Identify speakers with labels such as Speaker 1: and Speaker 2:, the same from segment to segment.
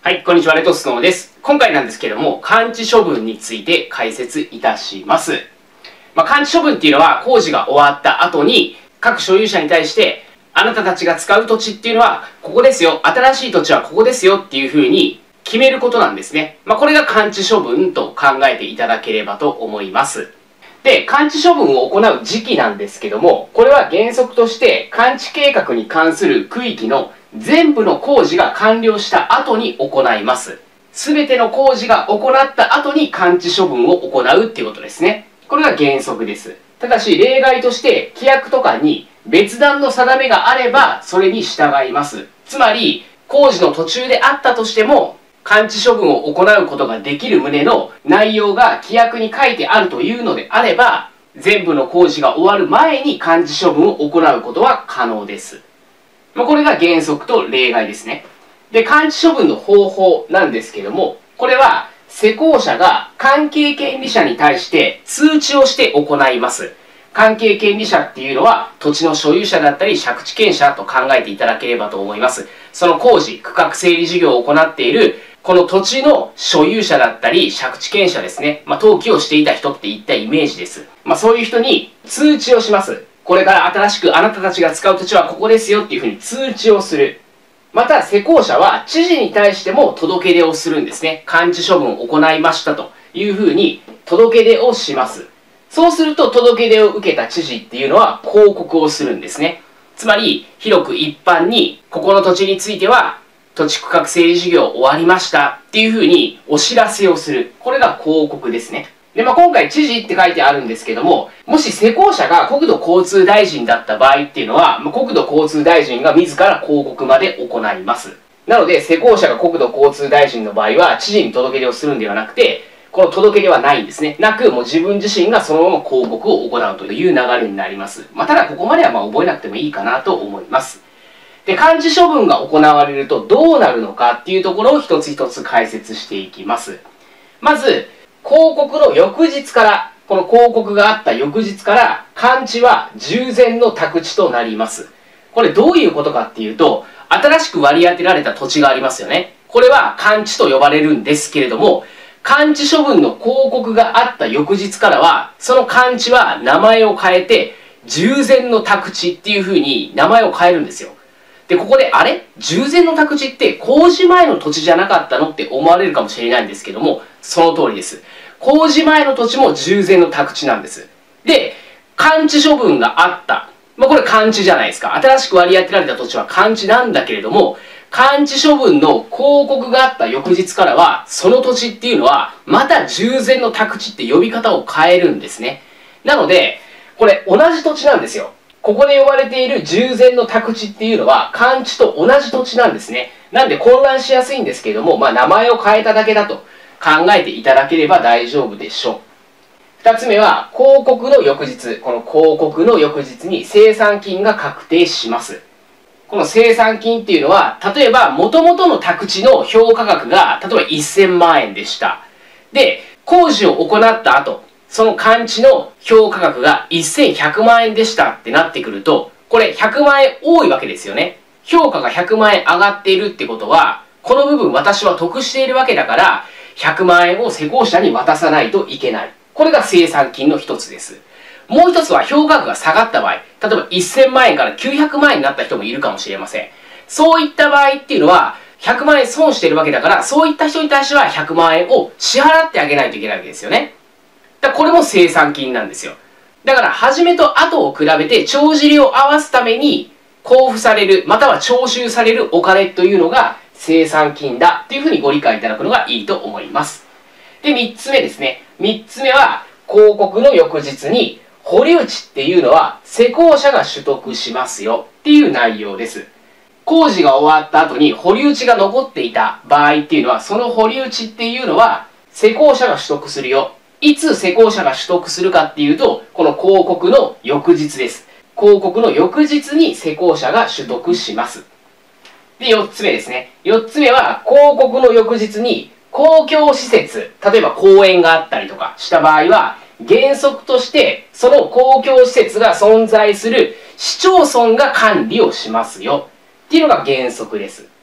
Speaker 1: はい、こんにちは、レトスノーです。今回なんですけども、完治処分について解説いたします。完治処分っていうのは、工事が終わった後に、各所有者に対して、あなたたちが使う土地っていうのは、ここですよ、新しい土地はここですよっていう風に決めることなんですね。これが完治処分と考えていただければと思います。で、完治処分を行う時期なんですけども、これは原則として完治計画に関する区域の全部の工事が完了した後に行います。すべての工事が行った後に完治処分を行うっていうことですね。これが原則です。ただし、例外として規約とかに別段の定めがあれば、それに従います。つまり、工事の途中であったとしても、完治処分を行うことができる旨の内容が規約に書いてあるというのであれば、全部の工事が終わる前に完治処分を行うことは可能です。これが原則と例外ですね。で、完治処分の方法なんですけども、これは施工者が関係権利者に対して通知をして行います。関係権利者っていうのは土地の所有者だったり借地権者と考えていただければと思います。その工事、区画整理事業を行っているこの土地の所有者だったり借地権者ですね。登記をしていた人っていったイメージです。そういう人に通知をします。これから新しくあなたたちが使う土地はここですよっていうふうに通知をする。また、施工者は知事に対しても届け出をするんですね。完治処分を行いましたというふうに届け出をします。そうすると届け出を受けた知事っていうのは報告をするんですね。つまり、広く一般にここの土地については土地区画整理事業終わりましたっていうふうにお知らせをする。これが報告ですね。で、今回知事って書いてあるんですけども、もし施工者が国土交通大臣だった場合っていうのは、国土交通大臣が自ら報告まで行います。なので、施工者が国土交通大臣の場合は、知事に届け出をするんではなくて、この届け出はないんですね。なく、もう自分自身がそのまま報告を行うという流れになります。ただ、ここまでは覚えなくてもいいかなと思います。で、完治処分が行われるとどうなるのかっていうところを一つ一つ解説していきます。まず、公告の翌日から、この公告があった翌日から、完治は従前の宅地となります。これどういうことかっていうと、新しく割り当てられた土地がありますよね。これは完治と呼ばれるんですけれども、完治処分の公告があった翌日からは、その完治は名前を変えて、従前の宅地っていう風に名前を変えるんですよ。で、ここで、あれ？従前の宅地って工事前の土地じゃなかったのって思われるかもしれないんですけども、その通りです。工事前の土地も従前の宅地なんです。で、完治処分があった。これ完治じゃないですか。新しく割り当てられた土地は完治なんだけれども、完治処分の公告があった翌日からは、その土地っていうのは、また従前の宅地って呼び方を変えるんですね。なので、これ同じ土地なんですよ。ここで呼ばれている従前の宅地っていうのは、完治と同じ土地なんですね。なんで混乱しやすいんですけれども、名前を変えただけだと考えていただければ大丈夫でしょう。二つ目は、公告の翌日。この公告の翌日に清算金が確定します。この清算金っていうのは、例えば、元々の宅地の評価額が、例えば1000万円でした。で、工事を行った後、その完治の評価額が1100万円でしたってなってくると、これ100万円多いわけですよね。評価が100万円上がっているってことは、この部分私は得しているわけだから、100万円を施工者に渡さないといけない。これが清算金の一つです。もう一つは評価額が下がった場合、例えば1000万円から900万円になった人もいるかもしれません。そういった場合っていうのは、100万円損しているわけだから、そういった人に対しては100万円を支払ってあげないといけないわけですよね。これも清算金なんですよ。だから、初めと後を比べて帳尻を合わすために交付される、または徴収されるお金というのが清算金だというふうにご理解いただくのがいいと思います。で、3つ目ですね。3つ目は、公告の翌日に保留地っていうのは施工者が取得しますよっていう内容です。工事が終わった後に保留地が残っていた場合っていうのは、その保留地っていうのは施工者が取得するよ。いつ施工者が取得するかっていうと、この公告の翌日です。公告の翌日に施工者が取得します。で、4つ目ですね。4つ目は、公告の翌日に公共施設、例えば公園があったりとかした場合は、原則としてその公共施設が存在する市町村が管理をしますよっていうのが原則です。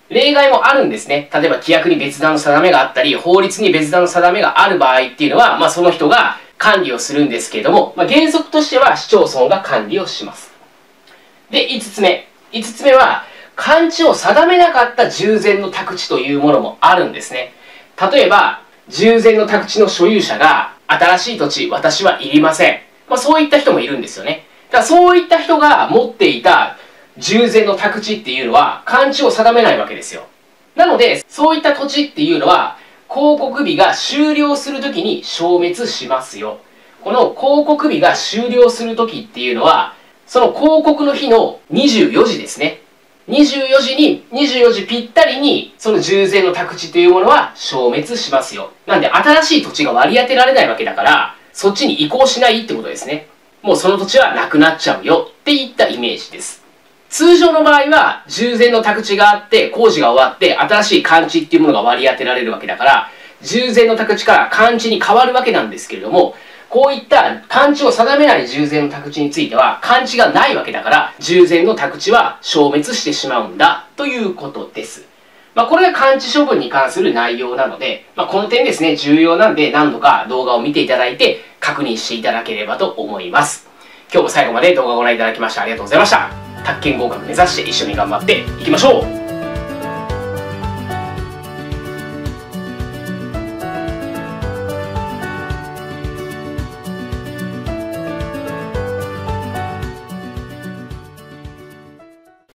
Speaker 1: 例外もあるんですね。例えば規約に別段の定めがあったり、法律に別段の定めがある場合っていうのは、その人が管理をするんですけれども、原則としては市町村が管理をします。で、5つ目。5つ目は、管地を定めなかった従前の宅地というものもあるんですね。例えば、従前の宅地の所有者が、新しい土地、私はいりません。そういった人もいるんですよね。だからそういった人が持っていた従前の宅地っていうのは、管地を定めないわけですよ。なので、そういった土地っていうのは、公告日が終了するときに消滅しますよ。この公告日が終了するときっていうのは、その公告の日の24時ですね。24時ぴったりに、その従前の宅地というものは消滅しますよ。なんで、新しい土地が割り当てられないわけだから、そっちに移行しないってことですね。もうその土地はなくなっちゃうよっていったイメージです。通常の場合は、従前の宅地があって、工事が終わって、新しい管地っていうものが割り当てられるわけだから、従前の宅地から管地に変わるわけなんですけれども、こういった管地を定めない従前の宅地については、管地がないわけだから、従前の宅地は消滅してしまうんだということです。これが管地処分に関する内容なので、この点ですね、重要なんで何度か動画を見ていただいて、確認していただければと思います。今日も最後まで動画をご覧いただきましてありがとうございました。宅建合格目指して一緒に頑張っていきましょう。